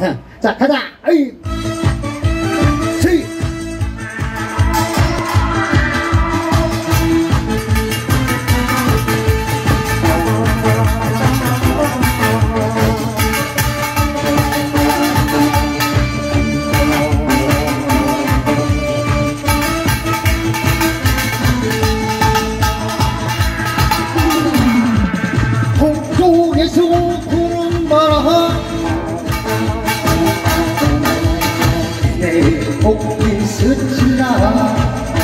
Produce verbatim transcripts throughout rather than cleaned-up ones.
자, 가자. 어이. 시. 동쪽에서 부는 바람 내 목이 스치나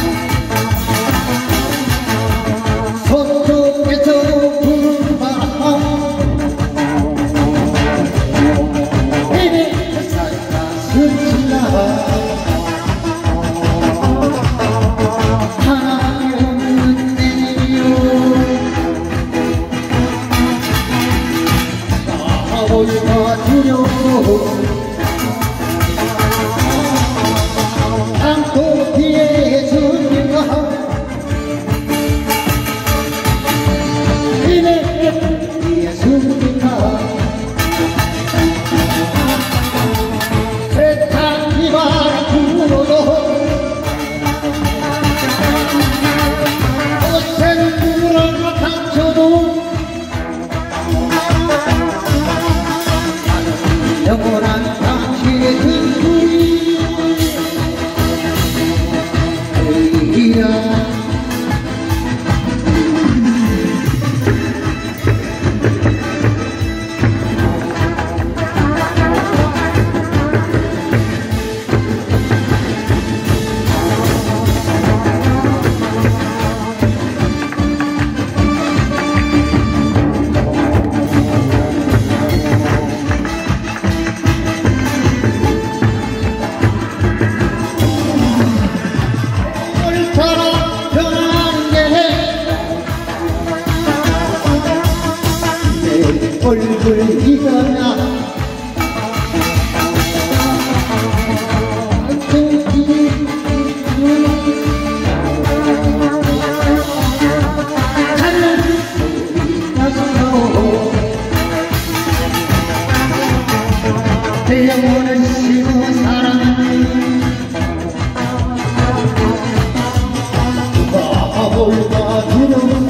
서쪽에서 부는 바람 내 햇살가 스치나 하나님 없는 내요 나보다 두려워 땅도 뒤에 숨긴가 이내 뒤에 숨긴가 세상이 바람 불어도 어센 불을 닥쳐도 영원한 당신의 등불이 되리라 얼굴 이거나 하늘 가서 내 영혼을 심어 사랑해 바보가 두려워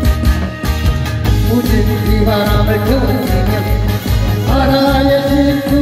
이 바람을 견디며 바다의 깊은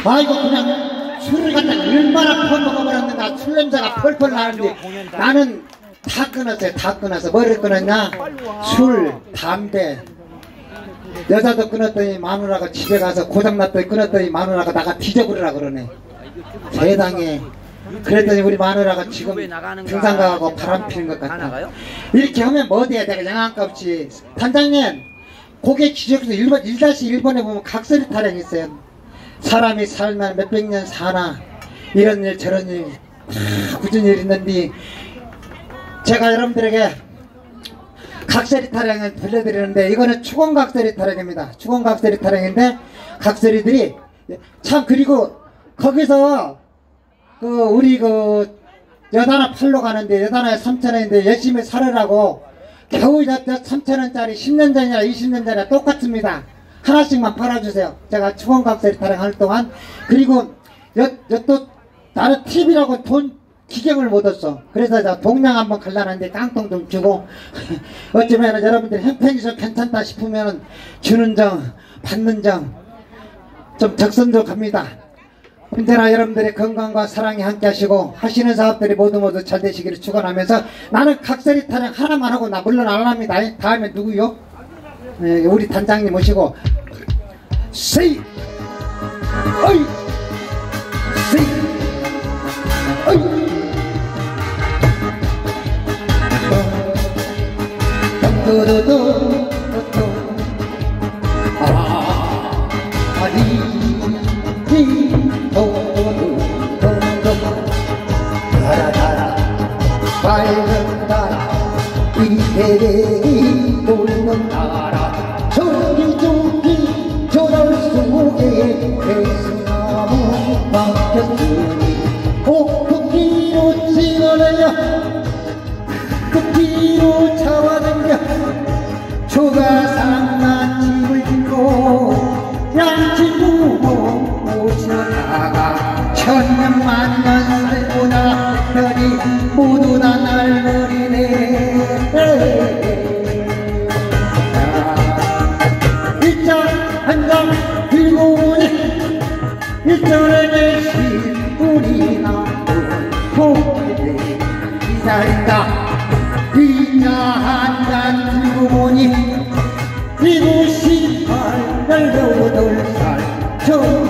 아이고 그냥 술을 갖다 얼마나 퍼먹어버렸는가. 술 냄새가 펄펄 나는데 나는 다 끊었어요. 다 끊어서 뭐를 끊었냐. 술, 담배. 여자도 끊었더니 마누라가 집에 가서 고장났더니 끊었더니 마누라가 나가 뒤져버리라 그러네. 세상에. 그랬더니 우리 마누라가 지금 등산 가고 바람 피는 것 같아. 이렇게 하면 뭐 돼야 내가 양한값이. 단장님 고개 지적해서 일 번, 일 일 번에 보면 각설이 타령이 있어요. 사람이 살면 몇백 년 사나 이런 일 저런 일 아, 굳은 일 있는데 제가 여러분들에게 각설이 타령을 들려드리는데 이거는 추공각설이 타령입니다. 추공각설이 타령인데 각설이들이 참 그리고 거기서 그 우리 그 여단아 팔로 가는데 여단아에 삼천 원인데 열심히 살으라고 겨우 삼천 원짜리 십 년 전이나 이십 년 전이나 똑같습니다. 하나씩만 팔아주세요. 제가 추공각설이 타령할 동안. 그리고 여, 여 또 나는 팁이라고 돈 기경을 못 얻어. 그래서 저 동양 한번 갈라는데 깡통 좀 주고 어쩌면 여러분들 형편이 괜찮다 싶으면 주는 정 받는 정 좀 적선적합니다. 언제나 여러분들의 건강과 사랑이 함께 하시고 하시는 사업들이 모두 모두 잘 되시기를 축원하면서 나는 각설이 타령 하나만 하고 나 물론 안 합니다. 다음에 누구요? 네, 우리 단장님 모시고 세이 어이 세이 어이 도도도 아 아리 도도도 달아달아 밝은 달아 이태리 돌는 나라 저기 저기 저럴 속에 배수나무 막혔으니 옥토끼로 찍어내려 그 뒤로 잡아당겨 조가상나 집을 짓고 양치부모 모셔다가 천년만년 살고나 별이 모두 다 날 버리네. 일장 한장 들고 오니 일절에 계신 우리 남은 포기를 기다린다. 비냐 한잔 들고 보니 일곱십팔, 열여덟 살